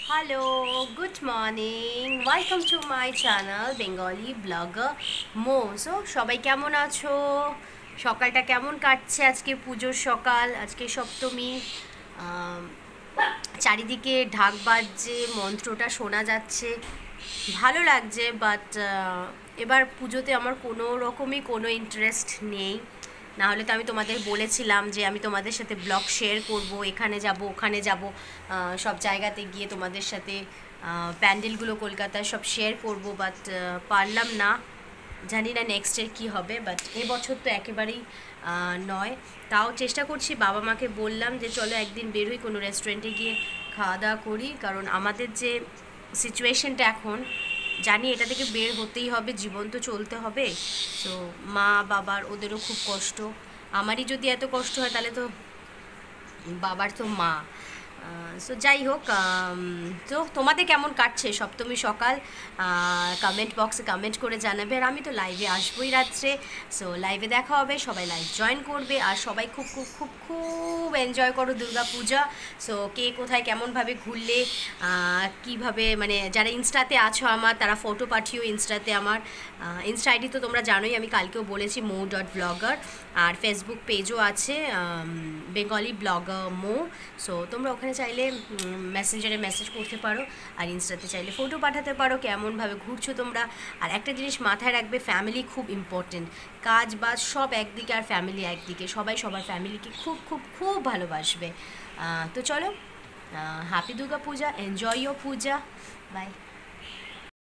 Hello, good morning, welcome to my channel Bengali blogger মো। সবাই কেমন আছো? সকালটা কেমন কাটছে? আজকে পুজোর সকাল, আজকে সপ্তমী। আম, চারিদিকে ঢাক বাজছে, মন্ত্রটা শোনা যাচ্ছে, ভালো লাগছে। বাট এবার পুজোতে আমার কোনো রকমই কোনো ইন্টারেস্ট নেই। না হলে তো আমি তোমাদের বলেছিলাম যে আমি তোমাদের সাথে ব্লগ শেয়ার করব, এখানে যাব ওখানে যাব, সব জায়গাতে গিয়ে তোমাদের সাথে প্যান্ডেলগুলো কলকাতায় সব শেয়ার করব। বাট পারলাম না, জানি না নেক্সটের কী হবে। বাট এবছর তো একেবারেই নয়। তাও চেষ্টা করছি, বাবা মাকে বললাম যে চলো একদিন বের হই, কোনো রেস্টুরেন্টে গিয়ে খাওয়া দাওয়া করি। কারণ আমাদের যে সিচুয়েশনটা এখন, জানি এটা থেকে বের হতেই হবে, জীবন তো চলতে হবে। সো মা বাবার ওদেরও খুব কষ্ট, আমারই যদি এত কষ্ট হয় তাহলে তো বাবার তো মা। সো যাই হোক, তো তোমাদের কেমন কাটছে সপ্তমী সকাল? কমেন্ট বক্সে কমেন্ট করে জানাবে। আর আমি তো লাইভে আসবোই রাত্রে। সো লাইভে দেখা হবে, সবাই লাইভ জয়েন করবে। আর সবাই খুব খুব খুব খুব এনজয় করো দুর্গা পূজা। সো কে কোথায় কেমনভাবে ঘুরলে, কীভাবে, মানে যারা ইনস্টাতে আছো আমার, তারা ফটো পাঠিও ইনস্টাতে। আমার ইনস্টা আইডি তো তোমরা জানোই, আমি কালকেও বলেছি, mo.blogger। আর ফেসবুক পেজও আছে, বেঙ্গলি ব্লগার মো। সো তোমরা ওখানে চাইলে মেসেঞ্জারে মেসেজ করতে পারো, আর ইনস্টাতে চাইলে ফটো পাঠাতে পারো কেমনভাবে ঘুরছো তোমরা। আর একটা জিনিস মাথায় রাখবে, ফ্যামিলি খুব ইম্পর্টেন্ট। কাজ বাজ সব একদিকে আর ফ্যামিলি একদিকে, সবাই সবার ফ্যামিলিকে খুব খুব খুব ভালোবাসবে। তো চলো, happy Durga Puja, enjoy your puja, by.